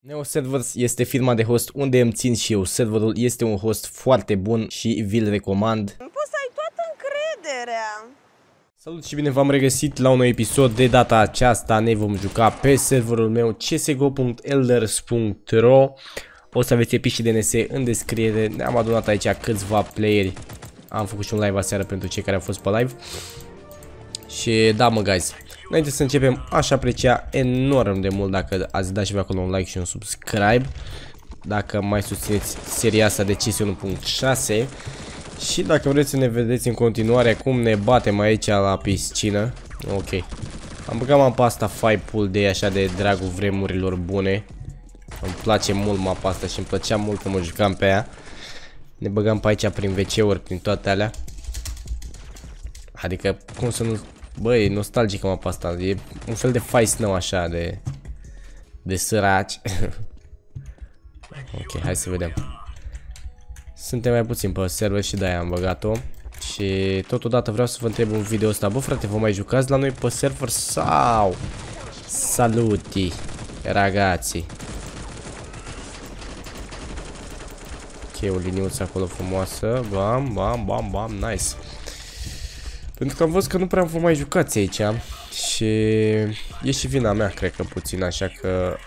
Neo Servers este firma de host unde îmi țin și eu. Serverul este un host foarte bun și vi-l recomand. Poți să ai toată încrederea. Salut și bine v-am regăsit la un nou episod. De data aceasta ne vom juca pe serverul meu csgo.elders.ro. O să aveți epic și DNS în descriere. Ne-am adunat aici câțiva playeri. Am făcut și un live aseară pentru cei care au fost pe live. Și da mă guys, înainte să începem, aș aprecia enorm de mult dacă ați dat și pe acolo un like și un subscribe, dacă mai susțineți seria asta de CS 1.6 și dacă vreți să ne vedeți în continuare cum ne batem aici la piscină. Ok, am băgat mapa asta 5 pool de așa de dragul vremurilor bune. Îmi place mult mapa asta și îmi plăcea mult că mă jucam pe ea. Ne băgam pe aici prin WC-uri, prin toate alea. Adică, cum să nu... Băi, e nostalgică mapa asta. E un fel de Fight Snow așa, de săraci. Ok, hai să vedem. Suntem mai puțin pe server și de-aia am băgat-o. Și totodată vreau să vă întreb un video ăsta. Bă, frate, vă mai jucați la noi pe server sau? Saluti, ragazzi. Ok, o liniuță acolo frumoasă. Bam, bam, bam, bam, nice. Pentru că am văzut că nu prea vă mai jucați aici. Și e și vina mea, cred că puțin, așa că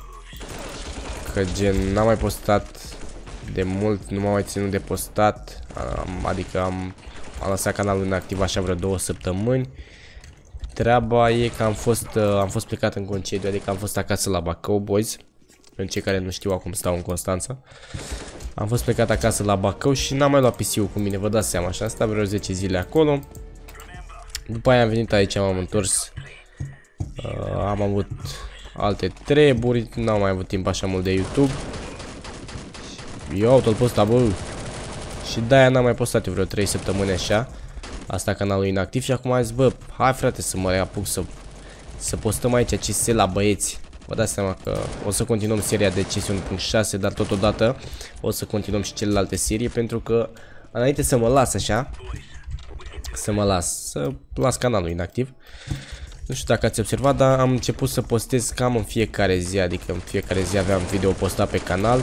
gen n-am mai postat de mult, nu m-am mai ținut de postat. Adică am lăsat canalul inactiv așa vreo 2 săptămâni. Treaba e că am fost plecat în concediu, adică am fost acasă la Bacău, boys. Pentru cei care nu știu, acum stau în Constanța. Am fost plecat acasă la Bacău și n-am mai luat PC-ul cu mine, vă dați seama, așa, am stat vreo 10 zile acolo. După aia am venit aici, m-am întors, am avut alte treburi, n-am mai avut timp așa mult de YouTube. Eu tot postat, bă. Și de-aia n-am mai postat eu vreo 3 săptămâni așa. Asta canalul inactiv și acum am zis, bă, hai frate să mă reapuc să postăm aici CS la băieți. Vă dați seama că o să continuăm seria de CS 1.6, dar totodată o să continuăm și celelalte serii, pentru că înainte să mă las așa, să las canalul inactiv. Nu știu dacă ați observat, dar am început să postez cam în fiecare zi, adică în fiecare zi aveam video postat pe canal.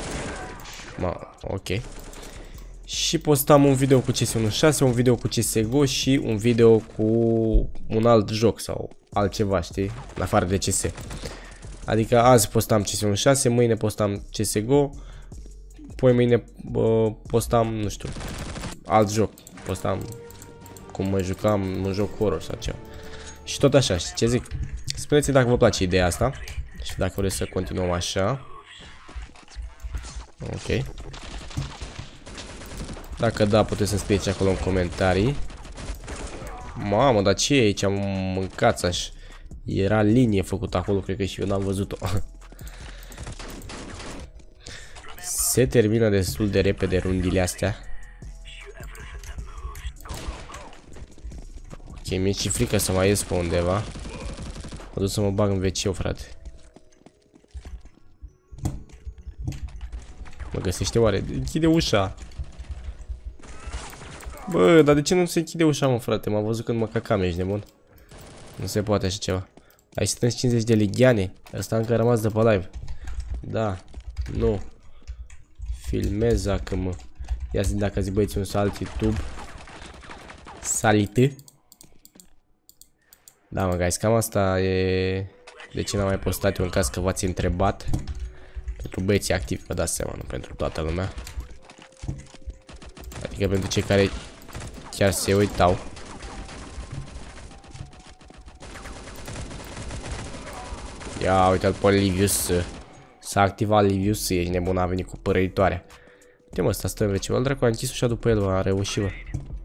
Ok. Și postam un video cu CS 1.6, un video cu CSGO și un video cu un alt joc sau altceva, știi, în afară de CS. Adică azi postam CS 1.6, mâine postam CSGO, poi mâine postam, nu știu, alt joc. Postam cum mă jucam un joc horror sau ceva. Și tot așa, știi ce zic? Spuneți-mi dacă vă place ideea asta și dacă vreți să continuăm așa. Ok. Dacă da, puteți să scrieți acolo în comentarii. Mamă, dar ce e aici? Am mâncat așa. Era linie făcută acolo, cred că și eu n-am văzut-o. Se termină destul de repede rundile astea. Ok, mi-e și frică să mai ies pe undeva. Mă duc să mă bag în WC-ul, frate. Mă găsește oare? Închide ușa. Bă, dar de ce nu se închide ușa, mă, frate? M-am văzut când mă căcam, ești nebun. Nu se poate așa ceva. Ai strâns 50 de lighiane. Ăsta încă a rămas de pe live. Da. Nu. Filmează-mă. Ia zi dacă zi băieți un salt YouTube. Salit. Da, mă, guys, cam asta e de ce n-am mai postat eu, în caz că v-ați întrebat. Pentru băieții activi, vă dați seama, nu pentru toată lumea. Adică pentru cei care chiar se uitau. Ia uite-l pe Livius. S-a activat Livius, ești nebun, a venit cu părăitoarea. Uite mă, ăsta stă în WC-ul, dracu, a închis ușa după el, a reușit, bă.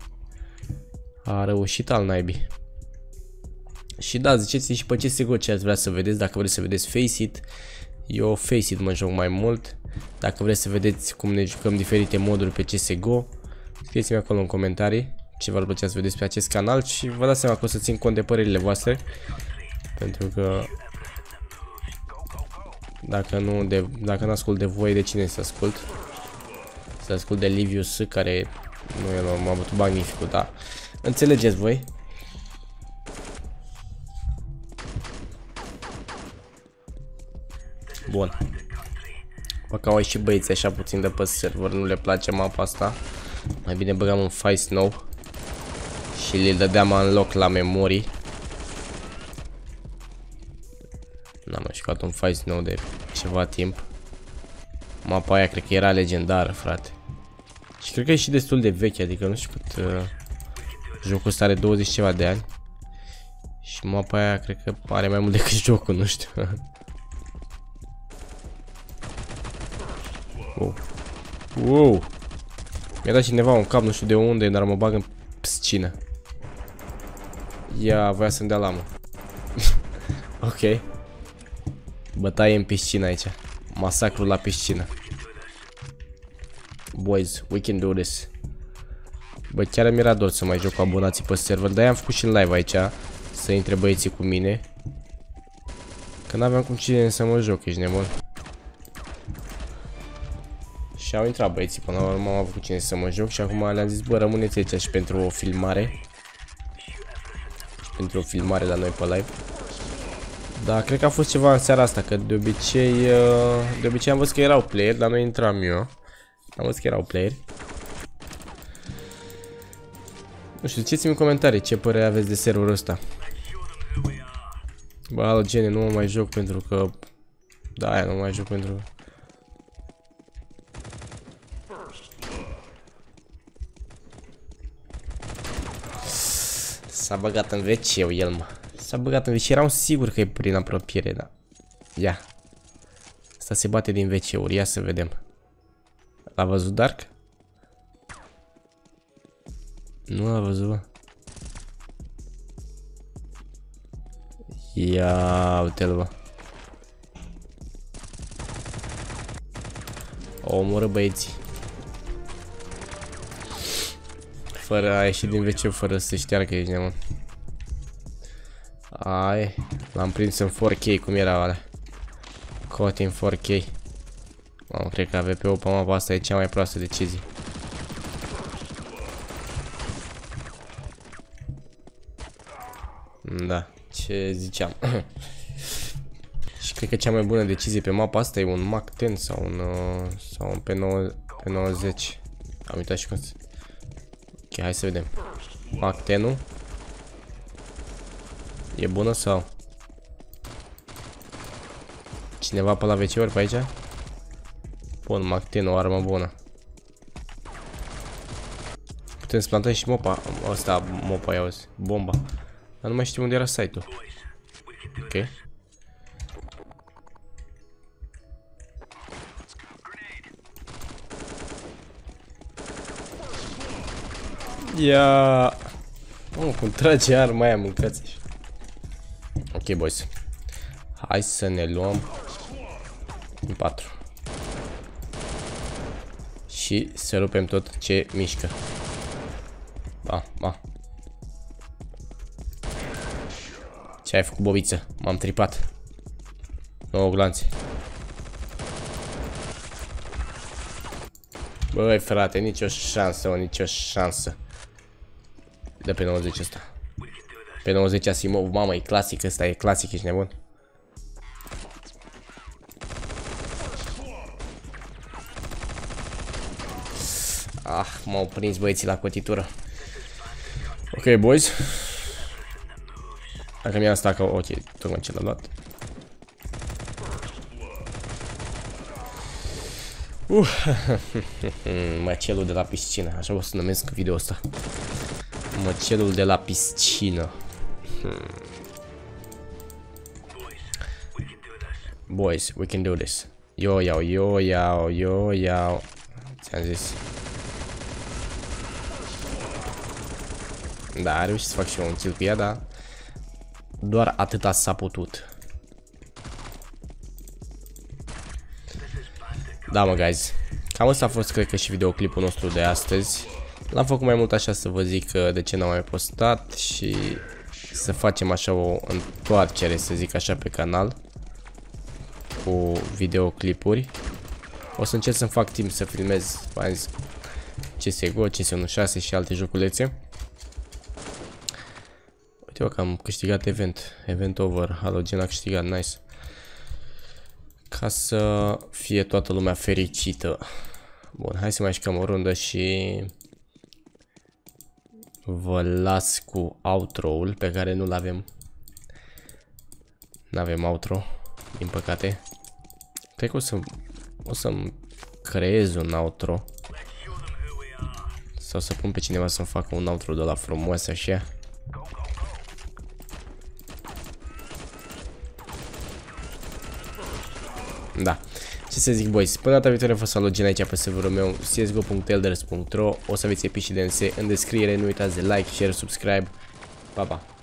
A reușit al naibii. Și da, ziceți și pe CSGO ce ați vrea să vedeți, dacă vreți să vedeți Face It. Eu Face It mă joc mai mult. Dacă vreți să vedeți cum ne jucăm diferite moduri pe CSGO, scrieți-mi acolo în comentarii ce v-ar plăcea să vedeți pe acest canal și vă dați seama că o să țin cont de părerile voastre. Pentru că dacă nu ascult de voi, de cine să ascult? Să ascult de Livius, care nu m-a bătut magnificul, dar înțelegeți voi. Bun. Bă, că au ieșit băieții așa puțin de pe server, nu le place mapa asta. Mai bine băgam un Fight nou și le dădeam în loc la memorii. N-am mai jucat un Fight nou de ceva timp. Mapa aia cred că era legendară, frate. Și cred că e și destul de veche, adică nu știu cât... jocul ăsta are 20 ceva de ani. Și mapa aia cred că are mai mult decât jocul, nu știu. Wow. Wow. Mi-a dat cineva un cap, nu știu de unde, dar mă bag în piscină. Ia, voia să-mi dea lamă. Ok. Bătaie în piscină aici. Masacru la piscină. Boys, we can do this. Bă, chiar mi-era dor să mai joc cu abonații pe server. De-aia am făcut și în live aici. Să intre băieții cu mine. Că n-aveam cum cine să mă joc, ești nebun. Și au intrat băieții, până la urmă am avut cine să mă joc. Și acum le-am zis, bă, rămâneți aici și pentru o filmare. Și pentru o filmare la noi pe live. Da, cred că a fost ceva în seara asta, că de obicei am văzut că erau player, dar nu intram eu. Am văzut că erau player. Nu știu, ziceți-mi în comentarii ce părere aveți de serverul ăsta. Bă, alo, gene, nu mă mai joc pentru că... Da, aia nu mai joc pentru că... S-a băgat în WC-ul el, mă. S-a băgat în WC, eram sigur că e prin apropiere, da. Ia. Asta se bate din WC-uri, ia să vedem. L-a văzut Dark? Nu l-a văzut, bă. Ia uite-l, bă. O omoră băieții. Fără a ieși din WC, fără să șteargă, ești neamă. Ai, l-am prins în 4K, cum era alea. Caught in 4K. Mamă, cred că AVP-ul pe mapa asta e cea mai proastă decizie. Da, ce ziceam. Și cred că cea mai bună decizie pe mapa asta e un Mac 10 sau un P90. Am uitat și cum se... Ok, hai să vedem. Mac 10-ul e bună sau? Cineva pe la WC-uri pe aici? Bun, Mac 10, o armă bună. Putem să plantăm și mopa. Asta, mopa, ia auzi. Bomba. Dar nu mai știu unde era site-ul. Ok. Ia. Oh, cum trage arma aia, mâncați. Ok, boys. Hai să ne luăm în 4. Și să rupem tot ce mișcă. Ba, ba. Ce ai făcut, bobiță? M-am tripat. 9 glanțe. Băi, frate, nicio șansă, mă, nicio șansă. Dă pe 90 ăsta. Pe 90 Asimov, mamă, e clasic ăsta, e clasic, ești nebun. Ah, m-au prins băieții la cotitură. Ok, boys. Dacă mi-am stat că... Ok, tocmai ce l-a luat. Măcelul de la piscină. Așa o să numesc video ăsta. Măcelul de la piscină. Boys, we can do this. Eu iau. Ți-am zis. Da, a reușit să fac și eu un kill cu ea, dar doar atâta s-a putut. Da, mă, guys. Cam asta a fost, cred că, și videoclipul nostru de astăzi. L-am făcut mai mult așa să vă zic de ce n-am mai postat și să facem așa o întoarcere, să zic așa, pe canal cu videoclipuri. O să încerc să-mi fac timp să filmez CSGO, CS16 și alte joculețe. Uite, că am câștigat event over. Halogen a câștigat, nice. ca să fie toată lumea fericită. Bun, hai să mai jucăm o rundă și vă las cu outro-ul pe care nu-l avem. N-avem outro, din păcate. Cred că o să-mi creez un outro. Sau să pun pe cineva să-mi facă un outro de la frumos așa. Da. Ce să zic, boys, până data viitoare vă salut gen aici pe serverul meu csgo.elders.ro. O să aveți epici de DNS în descriere, nu uitați de like, share, subscribe. Pa, pa!